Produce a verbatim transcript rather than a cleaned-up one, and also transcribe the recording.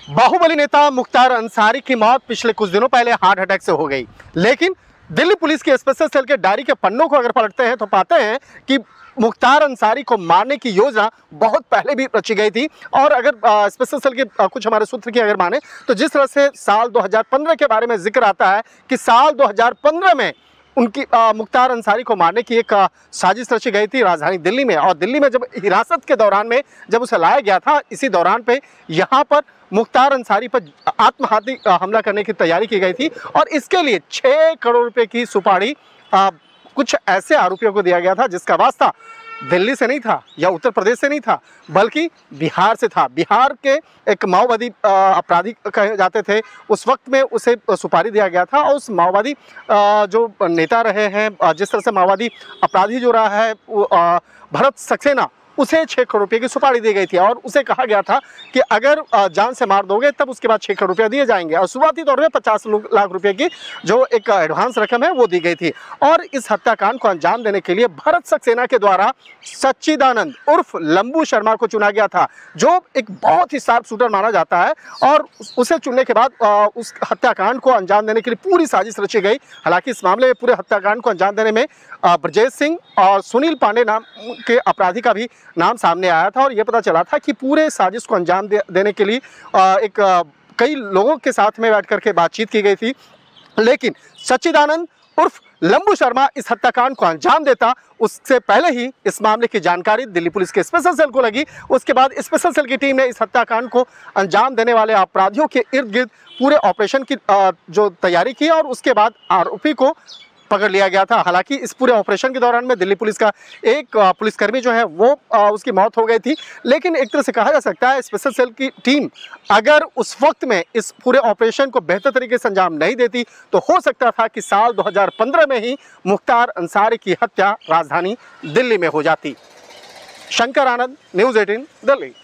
बाहुबली नेता मुख्तार अंसारी की मौत पिछले कुछ दिनों पहले हार्ट अटैक से हो गई, लेकिन दिल्ली पुलिस की स्पेशल सेल के डायरी के पन्नों को अगर पलटते हैं तो पाते हैं कि मुख्तार अंसारी को मारने की योजना बहुत पहले भी रची गई थी। और अगर स्पेशल सेल के आ, कुछ हमारे सूत्र की अगर माने तो जिस तरह से साल दो हज़ार पंद्रह के बारे में जिक्र आता है कि साल दो हज़ार पंद्रह में उनकी आ, मुख्तार अंसारी को मारने की एक आ, साजिश रची गई थी राजधानी दिल्ली में। और दिल्ली में जब हिरासत के दौरान में जब उसे लाया गया था, इसी दौरान पे यहाँ पर मुख्तार अंसारी पर आत्मघाती हमला करने की तैयारी की गई थी और इसके लिए छः करोड़ रुपए की सुपारी आ, कुछ ऐसे आरोपियों को दिया गया था जिसका वास्ता दिल्ली से नहीं था या उत्तर प्रदेश से नहीं था, बल्कि बिहार से था। बिहार के एक माओवादी अपराधी कहे जाते थे, उस वक्त में उसे सुपारी दिया गया था। और उस माओवादी जो नेता रहे हैं, जिस तरह से माओवादी अपराधी जो रहा है भरत सक्सेना, उसे छः करोड़ रुपये की सुपारी दी गई थी और उसे कहा गया था कि अगर जान से मार दोगे तब उसके बाद छः करोड़ रुपया दिए जाएंगे। और शुरुआती तौर में पचास लाख रुपए की जो एक एडवांस रकम है वो दी गई थी। और इस हत्याकांड को अंजाम देने के लिए भरत सक्सेना के द्वारा सच्चिदानंद उर्फ लंबू शर्मा को चुना गया था, जो एक बहुत ही शार्प शूटर माना जाता है। और उसे चुनने के बाद उस हत्याकांड को अंजाम देने के लिए पूरी साजिश रची गई। हालांकि इस मामले में पूरे हत्याकांड को अंजाम देने में ब्रजेश सिंह और सुनील पांडे नाम के अपराधी का भी नाम सामने आया था। और यह पता चला था कि पूरे साजिश को अंजाम दे, देने के लिए एक कई लोगों के साथ में बैठ करके बातचीत की गई थी, लेकिन सच्चिदानंद उर्फ लंबू शर्मा इस हत्याकांड को अंजाम देता उससे पहले ही इस मामले की जानकारी दिल्ली पुलिस के स्पेशल सेल को लगी। उसके बाद स्पेशल सेल की टीम ने इस हत्याकांड को अंजाम देने वाले अपराधियों के इर्द गिर्द पूरे ऑपरेशन की जो तैयारी की और उसके बाद आरोपी को पकड़ लिया गया था। हालांकि इस पूरे ऑपरेशन के दौरान में दिल्ली पुलिस का एक पुलिसकर्मी जो है वो उसकी मौत हो गई थी। लेकिन एक तरह से कहा जा सकता है स्पेशल सेल की टीम अगर उस वक्त में इस पूरे ऑपरेशन को बेहतर तरीके से अंजाम नहीं देती तो हो सकता था कि साल दो हज़ार पंद्रह में ही मुख्तार अंसारी की हत्या राजधानी दिल्ली में हो जाती। शंकर आनंद, न्यूज़ अठारह, दिल्ली।